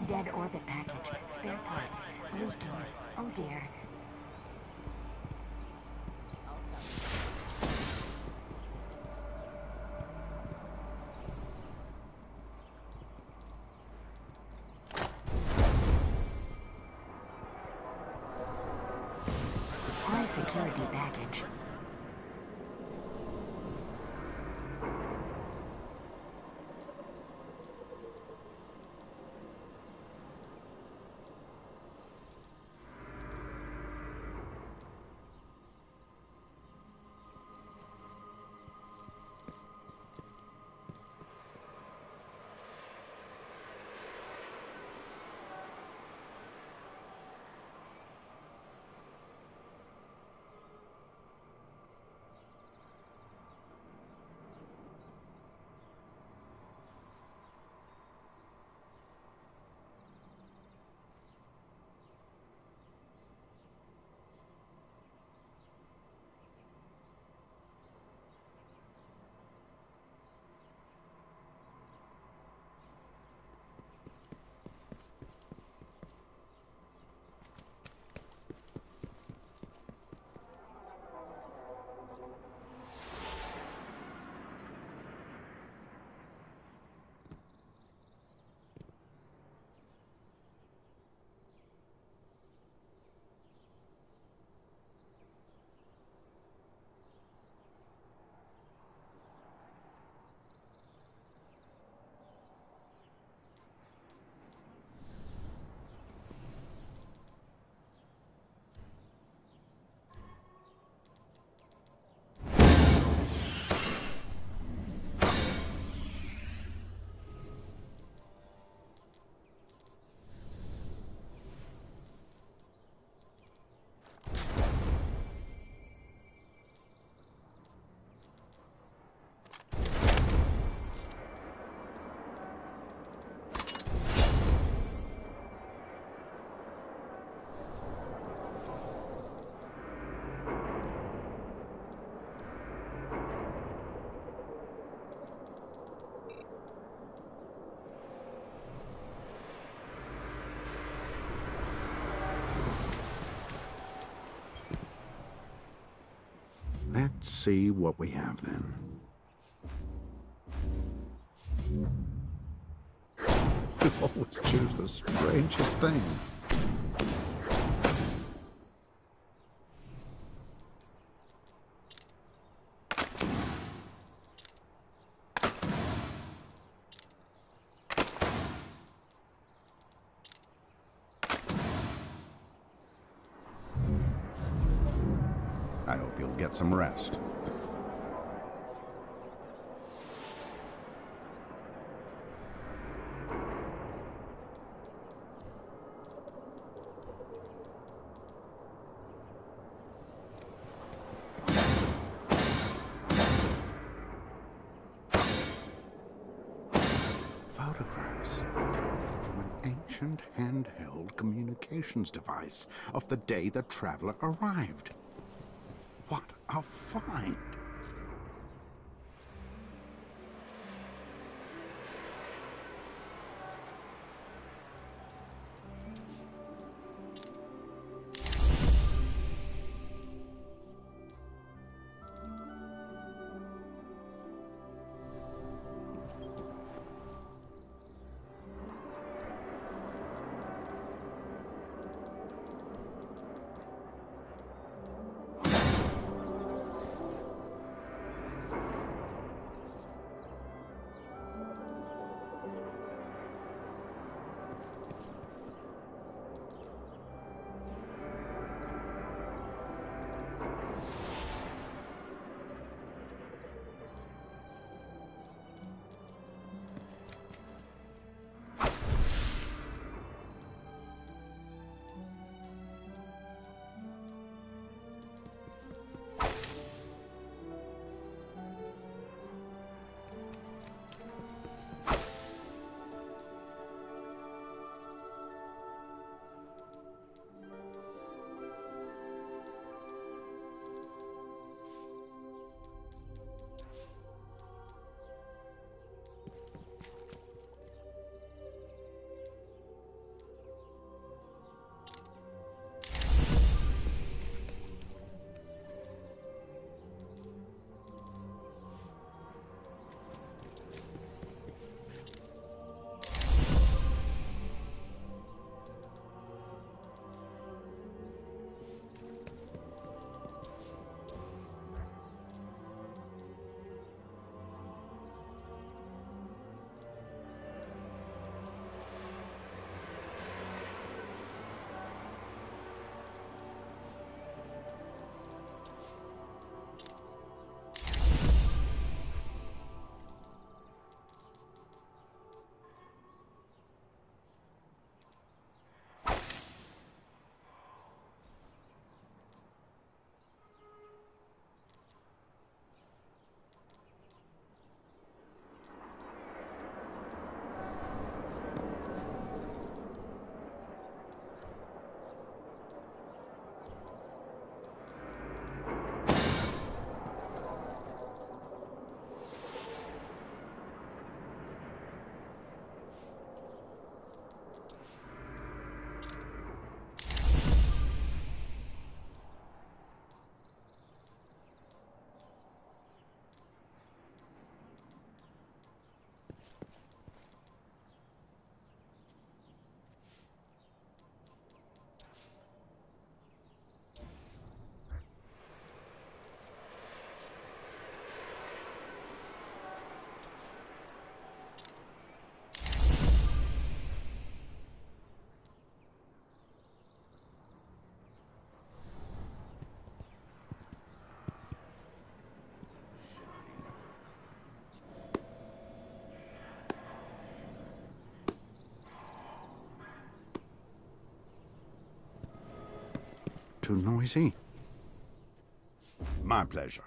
Dead orbit package. Spare parts. Leaking. Oh dear. High security baggage. Let's see what we have then. You always choose the strangest thing. I hope you'll get some rest. Photographs from an ancient handheld communications device of the day the traveler arrived. What a find! too noisy? My pleasure.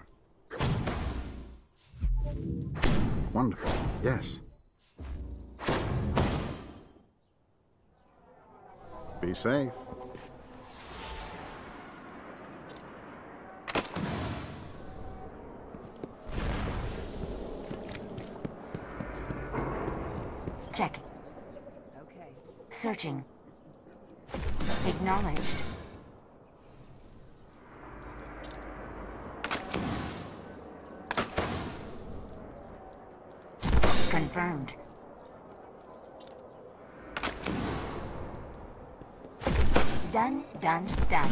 Wonderful, yes. Be safe. Check. Okay. Searching. Acknowledged. Confirmed. Done, done, done.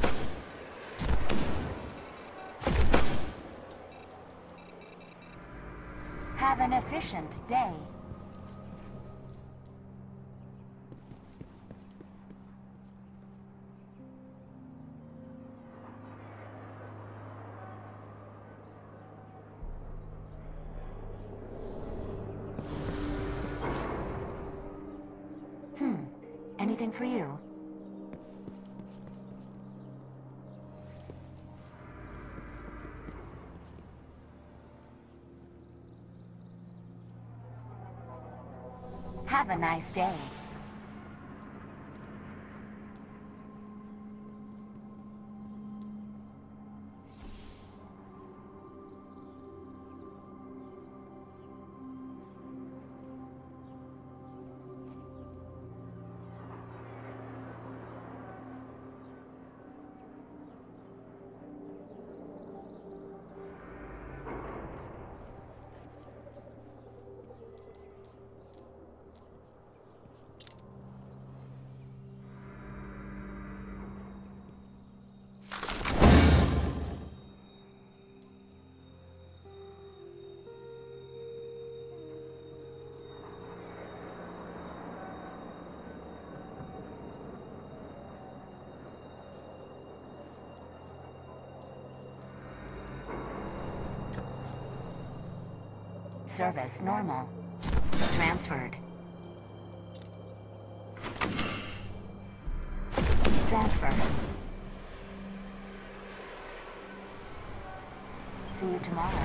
Have an efficient day. Anything for you? Have a nice day. Service normal. Transferred. Transfer. See you tomorrow.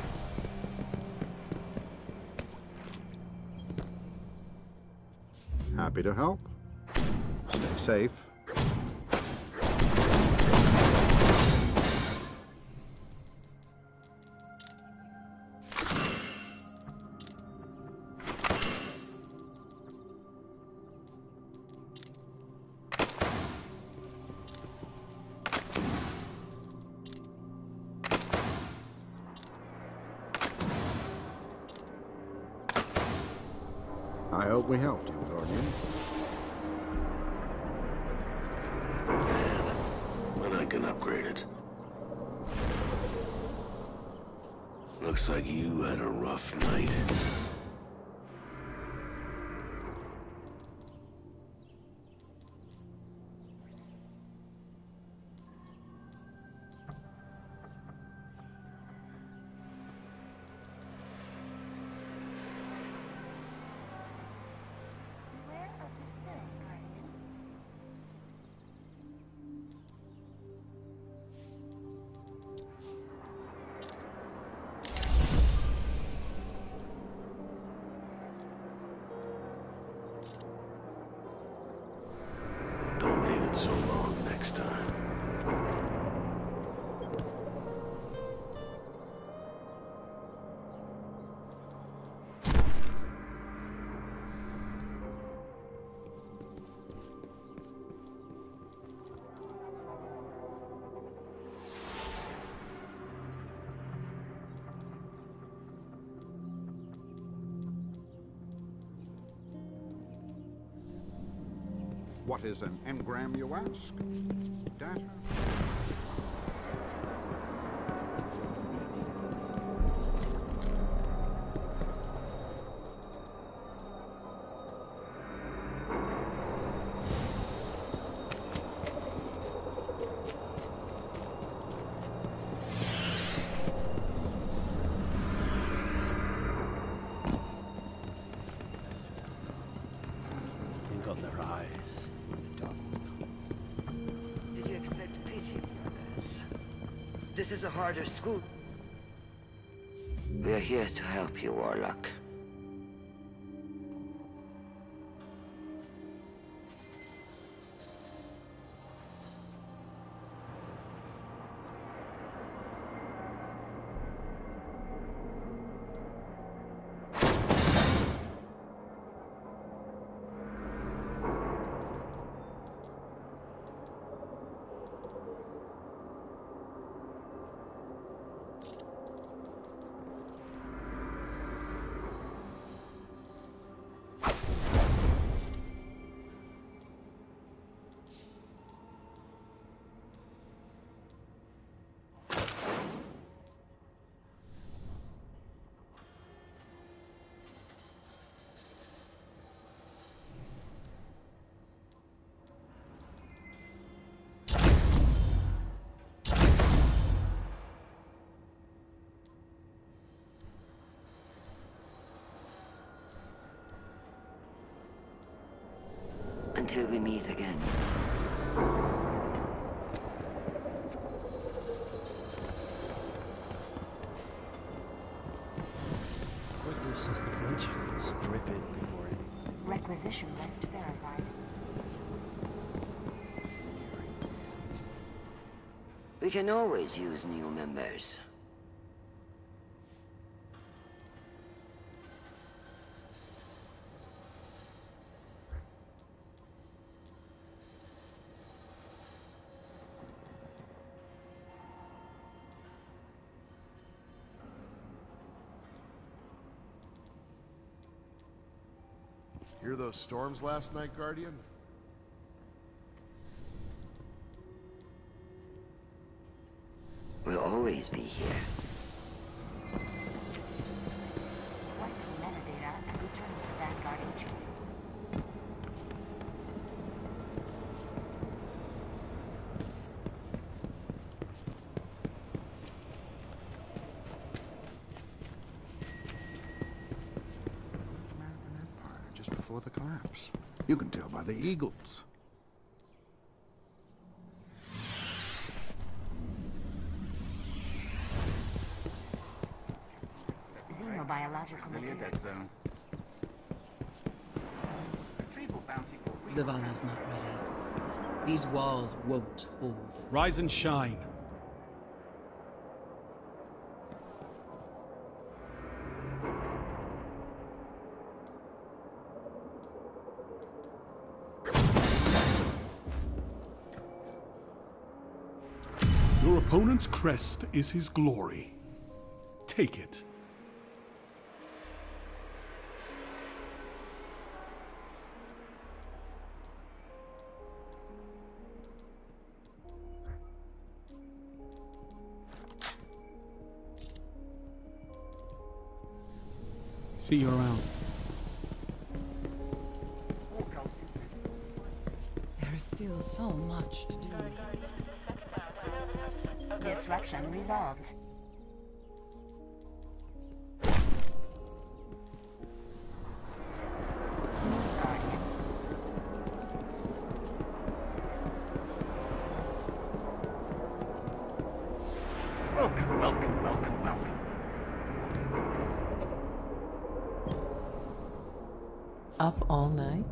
Happy to help. Stay safe. I hope we helped you, Guardian. When I can upgrade it. Looks like you had a rough night. Don't leave it so long next time. What is an engram, you ask? Data? Think of their eyes in the dark. Did you expect me? This is a harder school. We are here to help you, Warlock. Until we meet again. Witness is the French. Strip it before it. Requisition list verified. We can always use new members. Hear those storms last night, Guardian? We'll always be here. Wipe the metadata and return to Vanguard HQ. American Empire, just before the collapse. You can tell by the eagles. Xenobiological material. Zone. Zavanna's not ready. These walls won't hold. Rise and shine. Your opponent's crest is his glory. Take it. See you around. There is still so much to do. Disruption resolved. New Guardian. Welcome, welcome, welcome, welcome. Up all night?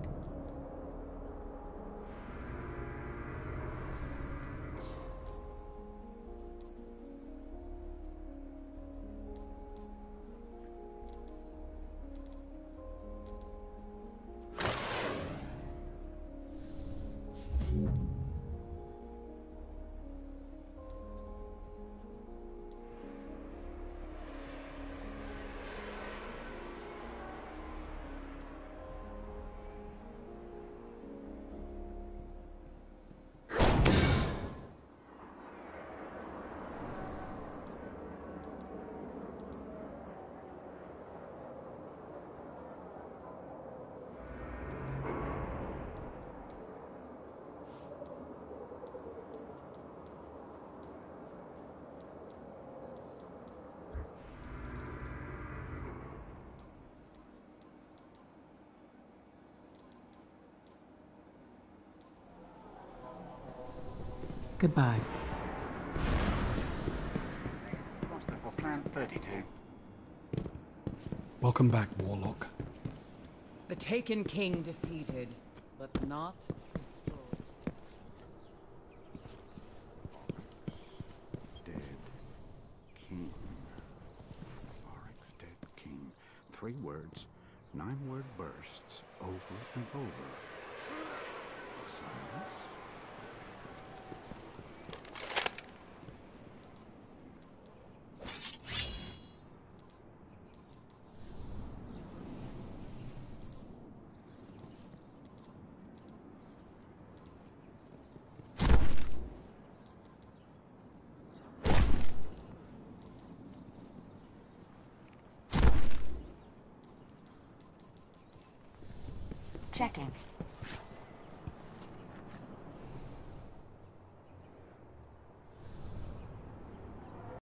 Goodbye. 32. Welcome back, Warlock. The Taken King defeated, but not destroyed. Dead king. Oryx dead king. 3 words, 9-word bursts, over and over. Osiris? Checking.